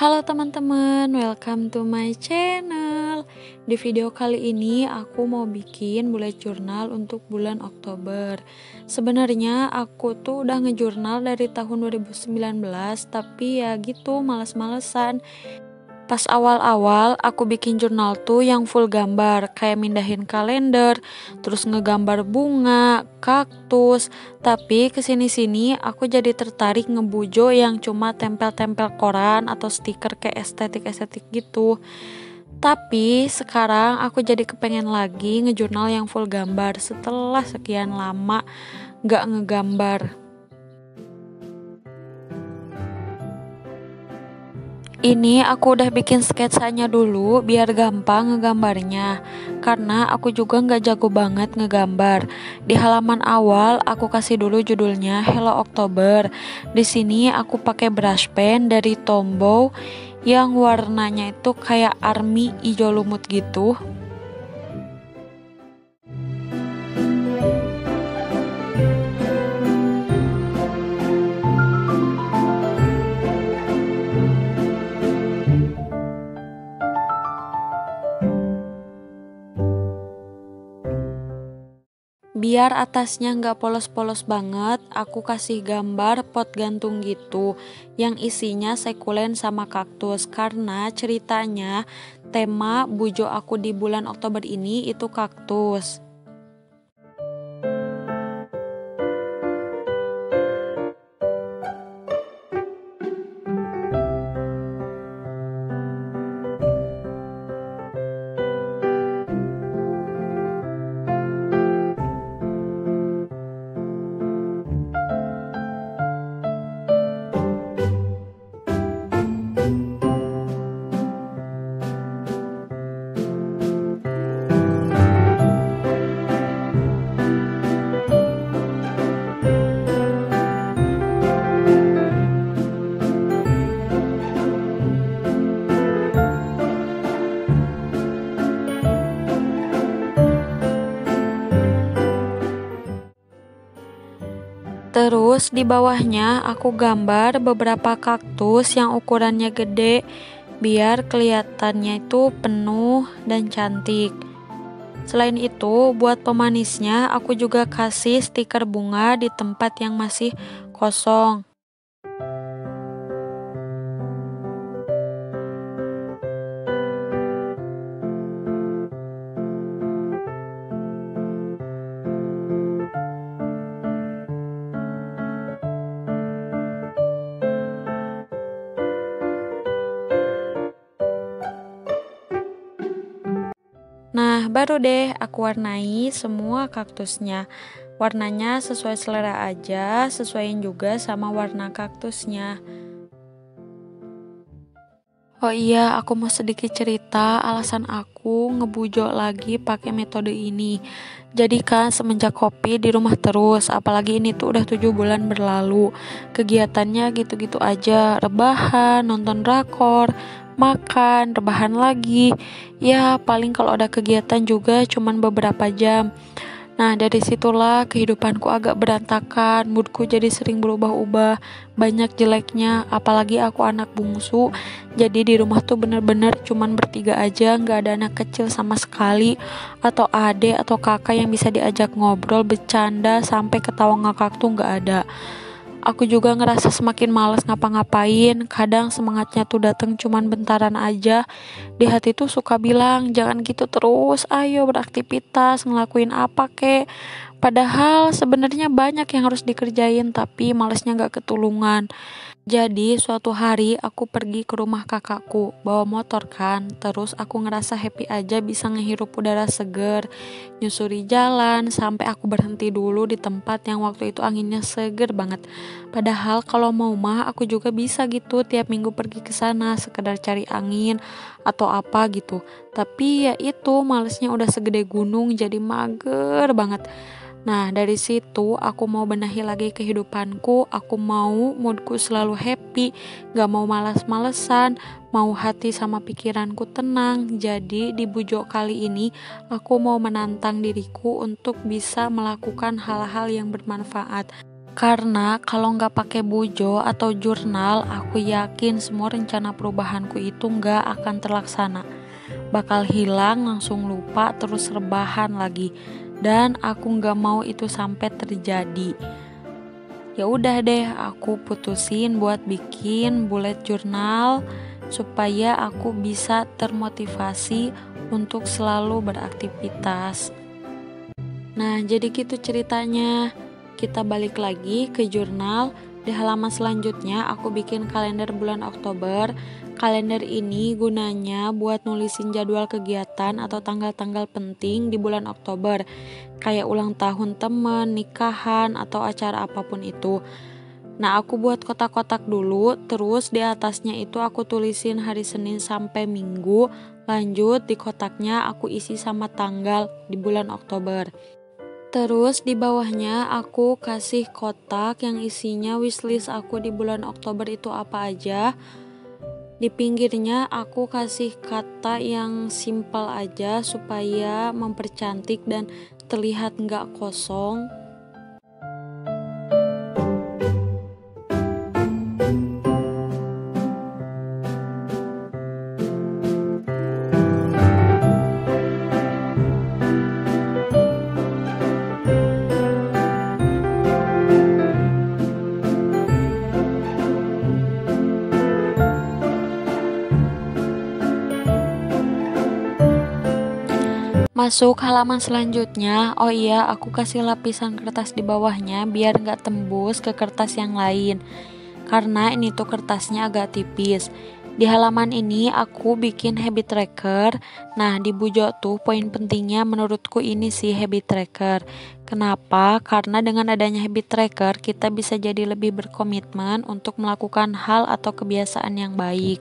Halo teman-teman, welcome to my channel. Di video kali ini aku mau bikin bullet journal untuk bulan Oktober. Sebenarnya aku tuh udah ngejurnal dari tahun 2019, tapi ya gitu males-malesan. Pas awal-awal aku bikin jurnal tuh yang full gambar, kayak mindahin kalender, terus ngegambar bunga, kaktus. Tapi kesini-sini aku jadi tertarik ngebujo yang cuma tempel-tempel koran atau stiker kayak estetik-estetik gitu. Tapi sekarang aku jadi kepengen lagi ngejurnal yang full gambar setelah sekian lama gak ngegambar. Ini aku udah bikin sketsanya dulu biar gampang ngegambarnya, karena aku juga nggak jago banget ngegambar. Di halaman awal aku kasih dulu judulnya Hello October. Di sini aku pakai brush pen dari Tombow yang warnanya itu kayak army hijau lumut gitu. Biar atasnya nggak polos-polos banget, aku kasih gambar pot gantung gitu yang isinya sekulen sama kaktus, karena ceritanya tema bujo aku di bulan Oktober ini itu kaktus. Terus di bawahnya aku gambar beberapa kaktus yang ukurannya gede biar kelihatannya itu penuh dan cantik. Selain itu, buat pemanisnya aku juga kasih stiker bunga di tempat yang masih kosong. Nah, baru deh aku warnai semua kaktusnya. Warnanya sesuai selera aja, sesuaiin juga sama warna kaktusnya. Oh iya, aku mau sedikit cerita alasan aku ngebujo lagi pakai metode ini. Jadi kan semenjak kopi di rumah terus, apalagi ini tuh udah 7 bulan berlalu. Kegiatannya gitu-gitu aja, rebahan, nonton drakor, makan, rebahan lagi. Ya paling kalau ada kegiatan juga cuman beberapa jam. Nah, dari situlah kehidupanku agak berantakan, moodku jadi sering berubah-ubah, banyak jeleknya, apalagi aku anak bungsu. Jadi di rumah tuh bener-bener cuman bertiga aja, nggak ada anak kecil sama sekali, atau ade atau kakak yang bisa diajak ngobrol, bercanda, sampai ketawa ngakak tuh nggak ada. Aku juga ngerasa semakin males ngapa-ngapain, kadang semangatnya tuh dateng cuman bentaran aja. Di hati tuh suka bilang, jangan gitu terus, ayo beraktivitas, ngelakuin apa kek. Padahal sebenarnya banyak yang harus dikerjain, tapi malesnya gak ketulungan. Jadi suatu hari aku pergi ke rumah kakakku, bawa motor kan, terus aku ngerasa happy aja bisa ngehirup udara seger, nyusuri jalan, sampai aku berhenti dulu di tempat yang waktu itu anginnya seger banget. Padahal kalau mau mah aku juga bisa gitu tiap minggu pergi ke sana sekedar cari angin atau apa gitu. Tapi ya itu malesnya udah segede gunung jadi mager banget. Nah, dari situ aku mau benahi lagi kehidupanku, aku mau moodku selalu happy, gak mau malas-malesan, mau hati sama pikiranku tenang. Jadi di bujo kali ini aku mau menantang diriku untuk bisa melakukan hal-hal yang bermanfaat. Karena kalau nggak pakai bujo atau jurnal, aku yakin semua rencana perubahanku itu nggak akan terlaksana. Bakal hilang, langsung lupa, terus rebahan lagi. Dan aku nggak mau itu sampai terjadi. Ya udah deh, aku putusin buat bikin bullet journal supaya aku bisa termotivasi untuk selalu beraktivitas. Nah, jadi gitu ceritanya. Kita balik lagi ke jurnal. Di halaman selanjutnya aku bikin kalender bulan Oktober. Kalender ini gunanya buat nulisin jadwal kegiatan atau tanggal-tanggal penting di bulan Oktober, kayak ulang tahun temen, nikahan, atau acara apapun itu. Nah, aku buat kotak-kotak dulu, terus di atasnya itu aku tulisin hari Senin sampai Minggu. Lanjut di kotaknya aku isi sama tanggal di bulan Oktober. Terus di bawahnya aku kasih kotak yang isinya wishlist aku di bulan Oktober itu apa aja. Di pinggirnya aku kasih kata yang simpel aja supaya mempercantik dan terlihat nggak kosong. Masuk halaman selanjutnya. Oh iya, aku kasih lapisan kertas di bawahnya biar nggak tembus ke kertas yang lain. Karena ini tuh kertasnya agak tipis. Di halaman ini aku bikin habit tracker. Nah, di bujo tuh poin pentingnya menurutku ini sih habit tracker. Kenapa? Karena dengan adanya habit tracker kita bisa jadi lebih berkomitmen untuk melakukan hal atau kebiasaan yang baik.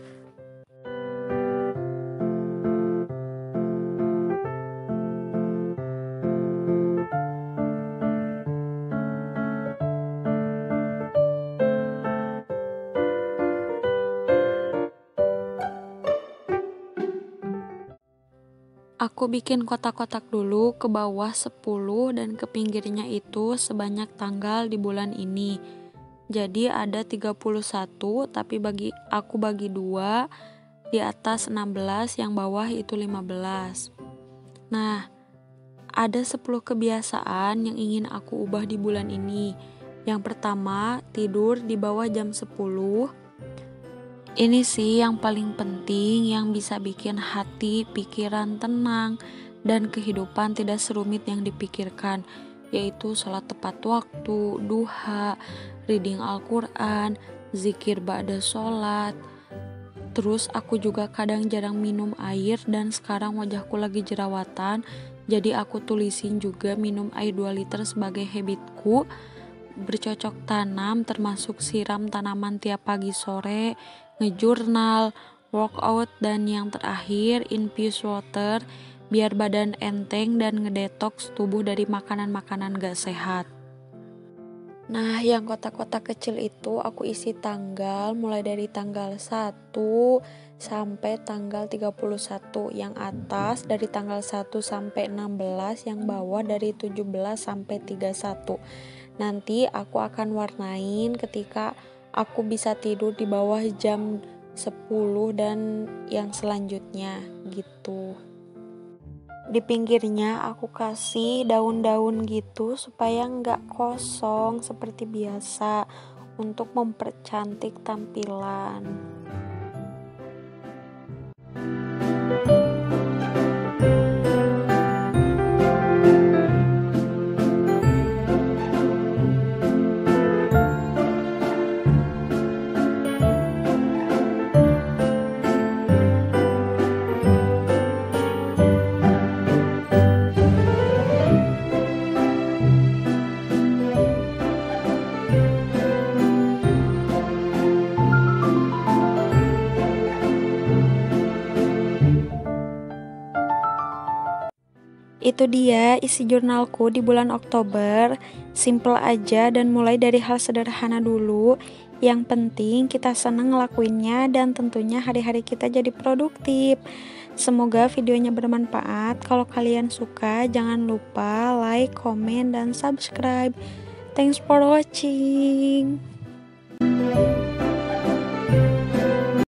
Aku bikin kotak-kotak dulu ke bawah 10 dan ke pinggirnya itu sebanyak tanggal di bulan ini. Jadi ada 31 tapi aku bagi 2, di atas 16, yang bawah itu 15. Nah, ada 10 kebiasaan yang ingin aku ubah di bulan ini. Yang pertama, tidur di bawah jam 10. Ini sih yang paling penting yang bisa bikin hati, pikiran tenang, dan kehidupan tidak serumit yang dipikirkan, yaitu sholat tepat waktu, duha, reading Al-Quran, zikir ba'da sholat. Terus aku juga kadang jarang minum air dan sekarang wajahku lagi jerawatan, jadi aku tulisin juga minum air 2 liter sebagai habitku. Bercocok tanam termasuk siram tanaman tiap pagi sore, ngejurnal, workout, dan yang terakhir infuse water biar badan enteng dan ngedetoks tubuh dari makanan-makanan gak sehat. Nah, yang kotak-kotak kecil itu aku isi tanggal mulai dari tanggal 1 sampai tanggal 31. Yang atas dari tanggal 1 sampai 16, yang bawah dari 17 sampai 31. Nanti aku akan warnain ketika aku bisa tidur di bawah jam 10 dan yang selanjutnya gitu. Di pinggirnya aku kasih daun-daun gitu supaya nggak kosong seperti biasa untuk mempercantik tampilan. Itu dia isi jurnalku di bulan Oktober. Simple aja dan mulai dari hal sederhana dulu. Yang penting kita senang ngelakuinnya dan tentunya hari-hari kita jadi produktif. Semoga videonya bermanfaat. Kalau kalian suka jangan lupa like, komen, dan subscribe. Thanks for watching.